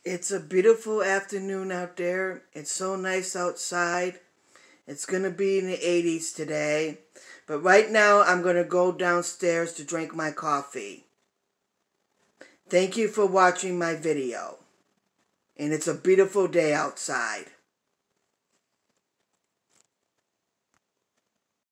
It's a beautiful afternoon out there. It's so nice outside. It's going to be in the 80s today. But right now, I'm going to go downstairs to drink my coffee. Thank you for watching my video. And it's a beautiful day outside.